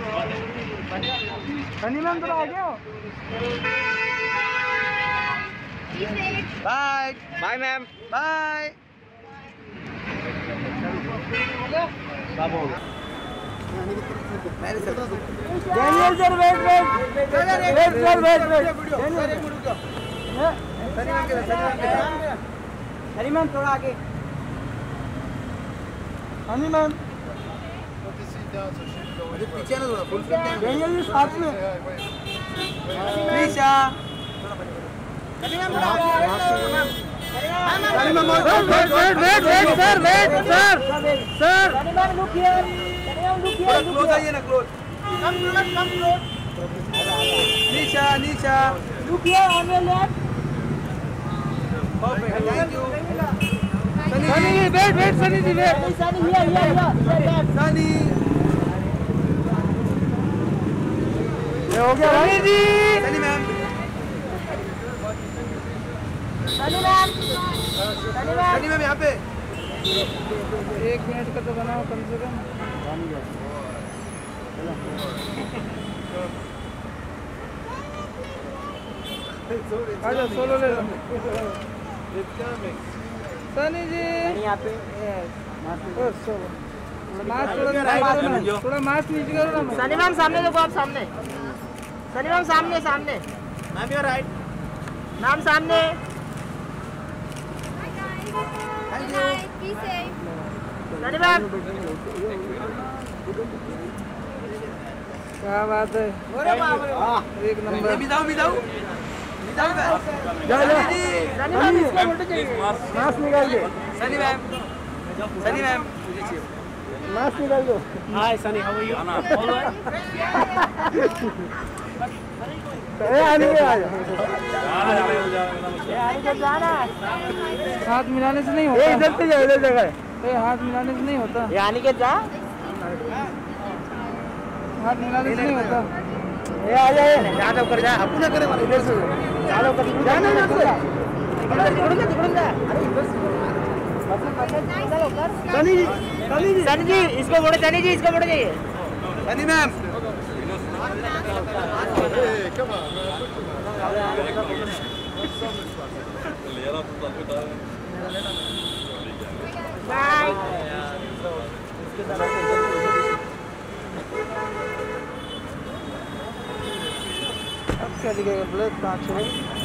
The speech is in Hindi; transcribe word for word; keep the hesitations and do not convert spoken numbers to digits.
सनी मैम थोड़ा आगे हो। Bye bye ma'am bye. Daniel sir wait wait wait sir wait wait Honey ma'am थोड़ा आगे। हनी मैम पीछे ना थोड़ा फुल डैनियल जी साथ में निशा। हनी मैम थोड़ा आगे। Honey ma'am wait wait wait wait sir wait sir sir Honey ma'am look here. Honey ma'am look here close आइए ना close come close come close. Nisha Nisha look here on your left. Perfect thank you. Sunny ji wait wait Sunny ji wait Sunny here here here Sunny ये हो गया Sunny ji. Sunny ma'am Sunny ma'am Sunny ma'am Sunny ma'am यहाँ पे एक मिनट का तो बनाओ कम से कम। आजा सोलो ले लो सनी जी यहाँ पे। मास्क थोड़ा मास्क नीचे करो ना। सनी मैम सामने देखो आप सामने। सनी मैम सामने सामने मैम योर राइट मैम सामने। सनी मैम क्या बात है एक नंबर। बिदाऊ बिदाऊ सनी मैम इसको फोटो चाहिए। मास्क निकाल दो Sunny ma'am. Sunny ma'am mask निकाल दो। Hi Sunny how are you all right. ए आने के आ जा आने के जाना। हाथ मिलाने से नहीं होता। ए इधर से जा इधर जगह है। ए हाथ मिलाने से नहीं होता। ये आने के जा हाथ मिलाने से नहीं होता। ए आ जा जा तो कर जा अपना करे वाला इधर से चलो कर जाना इधर से इधर छोड़ जा छोड़ जा। अरे इधर से चलो कर सनी जी सनी जी सनी जी इसको मोड़े सनी जी इसको मोड़े जाइए सनी मैम। बाय अब क्या दिखेगा ब्लैक कांच है।